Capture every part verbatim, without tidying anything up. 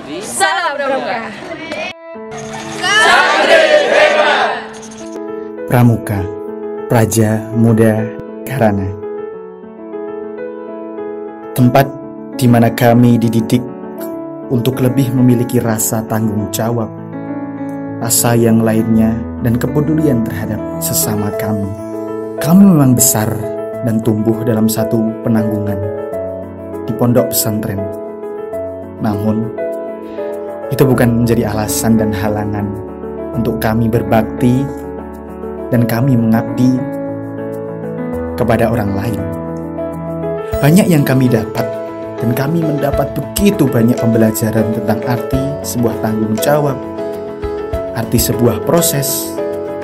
Salam Pramuka. Pramuka, Praja Muda Karana. Tempat di mana kami dididik untuk lebih memiliki rasa tanggung jawab, rasa yang lainnya, dan kepedulian terhadap sesama kami. Kami memang besar dan tumbuh dalam satu penanggungan di pondok pesantren. Namun, itu bukan menjadi alasan dan halangan untuk kami berbakti dan kami mengabdi kepada orang lain. Banyak yang kami dapat, dan kami mendapat begitu banyak pembelajaran tentang arti sebuah tanggung jawab, arti sebuah proses.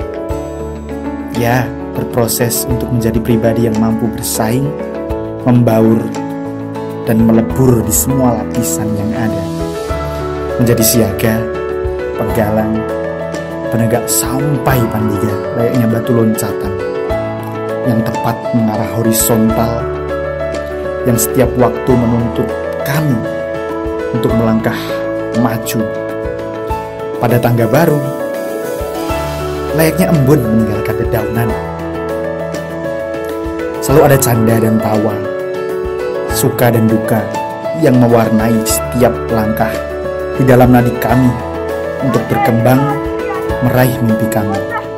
Ya, berproses untuk menjadi pribadi yang mampu bersaing, membaur, dan melebur di semua lapisan yang ada. Menjadi siaga, penggalang, penegak sampai pandiga, layaknya batu loncatan yang tepat mengarah horizontal, yang setiap waktu menuntut kami untuk melangkah maju pada tangga baru, layaknya embun meninggalkan dedaunan. Selalu ada canda dan tawa, suka dan duka yang mewarnai setiap langkah di dalam nadi kami untuk berkembang meraih mimpi kami.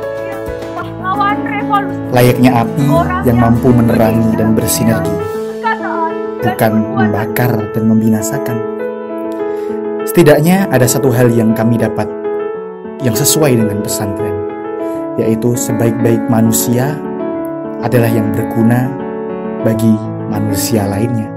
Layaknya api yang mampu menerangi dan bersinergi, bukan membakar dan membinasakan. Setidaknya ada satu hal yang kami dapat yang sesuai dengan pesantren, yaitu sebaik-baik manusia adalah yang berguna bagi manusia lainnya.